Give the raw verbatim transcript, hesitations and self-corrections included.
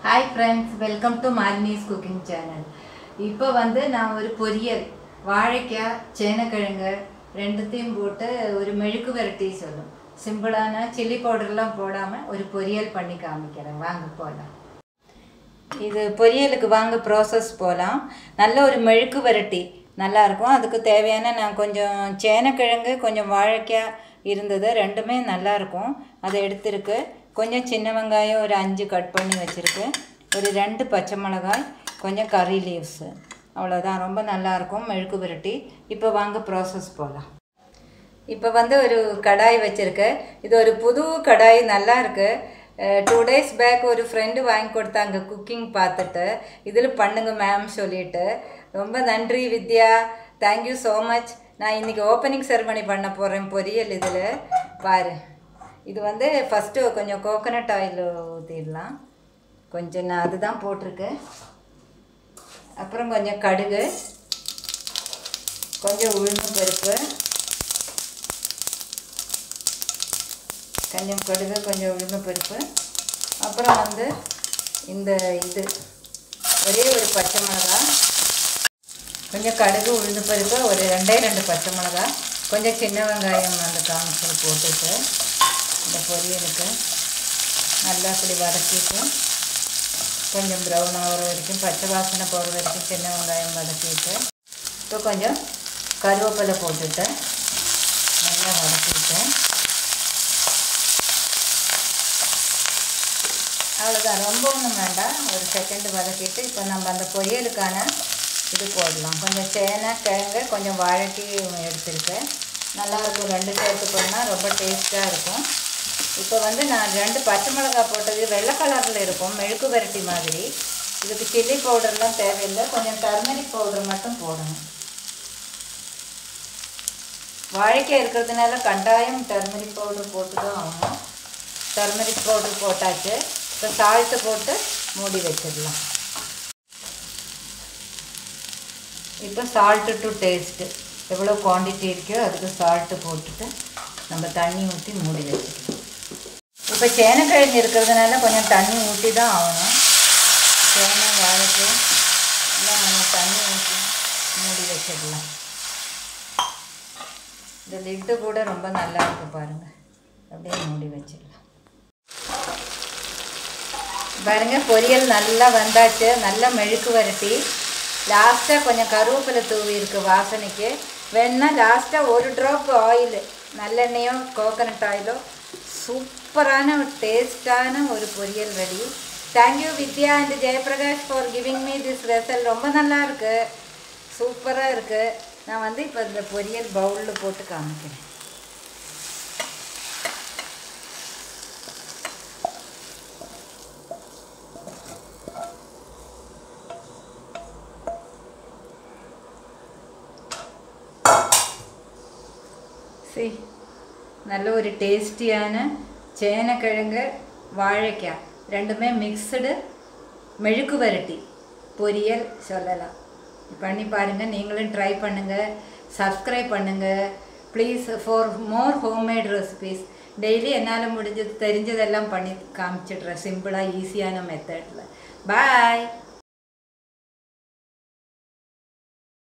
Hi friends, welcome to Malini's cooking channel. இப்போ வந்து நான் ஒரு பொரியல் வாழைக்காய் சேனக்கிழங்கு ரெண்டுத்தையும் போட்டு ஒரு மெழுக்கு வரட்டி சொல்லும் சிம்பிளான சில்லி பவுடர்லாம் போடாம ஒரு பொரியல் பண்ணி காமிக்கிறேன். வாங்க போலாம். இது பொரியலுக்கு வாங்க ப்ராசஸ் போலாம். நல்ல ஒரு மெழுக்கு வரட்டி நல்லா இருக்கும். அதுக்கு தேவையான நான் கொஞ்சம் சேனக்கிழங்கு கொஞ்சம் வாழைக்காய் இருந்தது ரெண்டுமே நல்லா இருக்கும். அதை எடுத்துருக்கு. கொஞ்சம் சின்ன வெங்காயம் ஒரு அஞ்சு கட் பண்ணி வச்சிருக்கு. ஒரு ரெண்டு பச்சை மிளகாய் கொஞ்சம் கறி லீவ்ஸ் அவ்வளோதான். ரொம்ப நல்லாயிருக்கும் மெழுக்கு வரட்டி. இப்போ வாங்க ப்ராசஸ் போகலாம். இப்போ வந்து ஒரு கடாய் வச்சுருக்கு. இது ஒரு புது கடாய் நல்லா இருக்குது. டூ டேஸ் பேக் ஒரு ஃப்ரெண்டு வாங்கி கொடுத்தாங்க குக்கிங் பார்த்துட்டு. இதில் பண்ணுங்க மேம் சொல்லிட்டு. ரொம்ப நன்றி வித்யா, தேங்க்யூ ஸோ மச். நான் இன்றைக்கி ஓப்பனிங் செரமனி பண்ண போகிறேன் பொரியல். இதில் பாரு, இது வந்து ஃபஸ்ட்டு கொஞ்சம் கோகோனட் ஆயில் ஊற்றிடலாம். கொஞ்சம் நான் அதுதான் போட்டிருக்கேன். அப்புறம் கொஞ்சம் கடுகு, கொஞ்சம் உளுந்து பருப்பு, கொஞ்சம் கடுகு கொஞ்சம் உளுந்து பருப்பு, அப்புறம் வந்து இந்த இது ஒரே ஒரு பச்சை மிளகாய், கொஞ்சம் கடுகு உளுந்து பருப்பு, ஒரு ரெண்டே ரெண்டு பச்சை மிளகாய், கொஞ்சம் சின்ன வெங்காயம் அந்த காமிச்சல் போட்டுட்டு இந்த பொரியலுக்கு நல்லா இப்படி வதக்கிட்டு கொஞ்சம் ப்ரௌன் ஆகிற வரைக்கும் பச்சை வாசனை போகிற வரைக்கும் சின்ன வெங்காயம் வதக்கிட்டு இப்போ கொஞ்சம் கருவேப்பிலை போட்டுட்டு நல்லா வதக்கிட்டேன். அவ்வளோதான், ரொம்ப ஒன்றும் வேண்டாம். ஒரு செகண்டு வதக்கிட்டு இப்போ நம்ம அந்த பொரியலுக்கான இது போடலாம். கொஞ்சம் சேனை கிழங்கு கொஞ்சம் வாழைக்காய் எடுத்துருக்கேன். நல்லாயிருக்கும். ரெண்டு சேர்த்து போனால் ரொம்ப டேஸ்ட்டாக இருக்கும். இப்போ வந்து நான் ரெண்டு பச்சை மிளகாய் போட்டது வெள்ளை கலரில் இருக்கும் மெழுக்கு வரட்டி மாதிரி. இதுக்கு சில்லி பவுடர்லாம் தேவையில்லை. கொஞ்சம் டர்மரிக் பவுடர் மட்டும் போடணும். வாழைக்காய் இருக்கிறதுனால கட்டாயம் டர்மரிக் பவுடர் போட்டு தான் ஆகணும். டர்மரிக் பவுடர் போட்டாச்சு. இப்போ சால்ட்டு போட்டு மூடி வச்சிடலாம். இப்போ சால்ட்டு டு டேஸ்ட்டு எவ்வளோ குவான்டிட்டி இருக்கோ அதுக்கு சால்ட்டு போட்டுட்டு நம்ம தண்ணி ஊற்றி மூடி வச்சுக்கலாம். இப்போ சேனக்கிழங்கு இருக்கிறதுனால கொஞ்சம் தண்ணி ஊற்றி தான் ஆகணும். சேனை வாழைக்காய் எல்லாம் நம்ம தண்ணி ஊற்றி மூடி வச்சிடலாம். இந்த லிட்டு கூட ரொம்ப நல்லா இருக்குது பாருங்கள். அப்படியே மூடி வச்சிடலாம். பாருங்கள், பொரியல் நல்லா வந்தாச்சு. நல்லா மெழுக்கு வரட்டி. லாஸ்ட்டாக கொஞ்சம் கருவேப்பிலை தூவி இருக்குது வாசனைக்கு. வேணால் லாஸ்ட்டாக ஒரு ட்ராப் ஆயில் நல்லெண்ணெயோ கோகோனட் ஆயிலோ சூப்பரான ஒரு டேஸ்டான ஒரு poriyal ready. Thank you Vidya and Jayaprakash for giving me this recipe. ரொம்ப நல்லா இருக்குது, சூப்பராக இருக்குது. நான் வந்து இப்போ இந்த பொரியல் பவுலில் போட்டு காமிக்கிறேன். சரி, நல்ல ஒரு டேஸ்டியான சேனக்கிழங்கு வாழைக்காய் ரெண்டுமே மிக்சடு மெழுக்கு வரட்டி பொரியல் சொல்லலாம். பண்ணி பாருங்கள், நீங்களும் ட்ரை பண்ணுங்கள், சப்ஸ்கிரைப் பண்ணுங்கள் please for more homemade recipes. Daily என்னால் முடிஞ்சது தெரிஞ்சதெல்லாம் பண்ணி காமிச்சிட்றேன் சிம்பிளாக ஈஸியான மெத்தடில். பாய்.